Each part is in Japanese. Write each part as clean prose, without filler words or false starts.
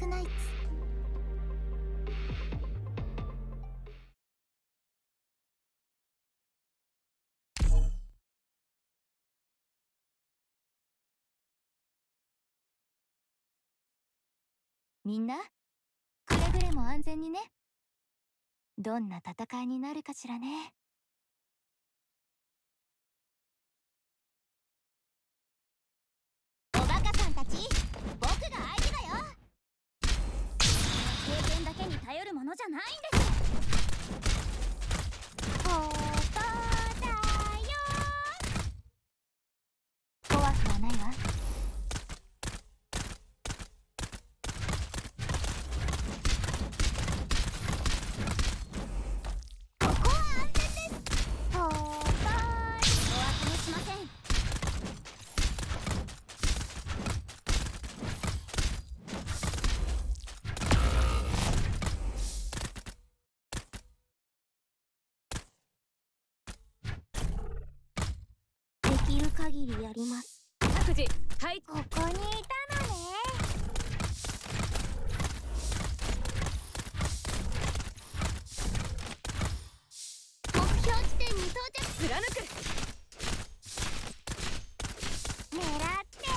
ナイツ。みんな、くれぐれも安全にね。どんな戦いになるかしらね。おバカさんたち、僕が相手だよ。経験だけに頼るものじゃないんです。ここだよ。怖くはないわ。ここは安全です。ほーばーい。お忘れしません。できる限りやります。 各自、はい。 ここにいたのね。目標地点に到着。 貫く。 狙って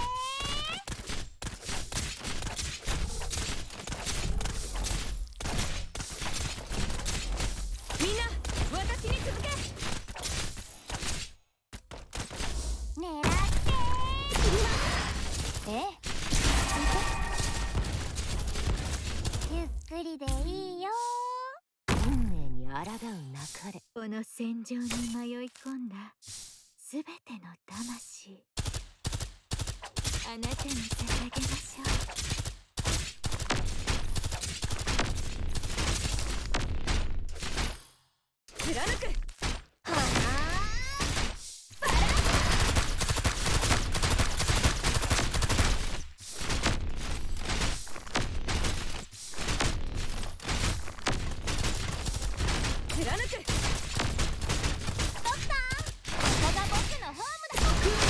みんな、私に続け。 狙ってええ、ゆっくりでいいよ。 運命に抗うなかれ。この戦場に迷い込んだすべての魂、あなたに捧げましょう。貫く。 はあ、 貫く。 ドクター、ここが僕のホームだ。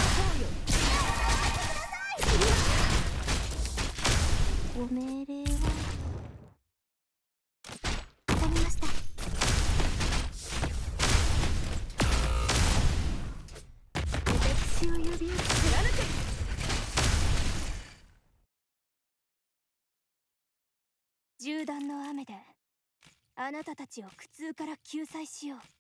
ご命令はわかりました。 私を呼び貫く。 銃弾の雨であなたたちを苦痛から救済しよう。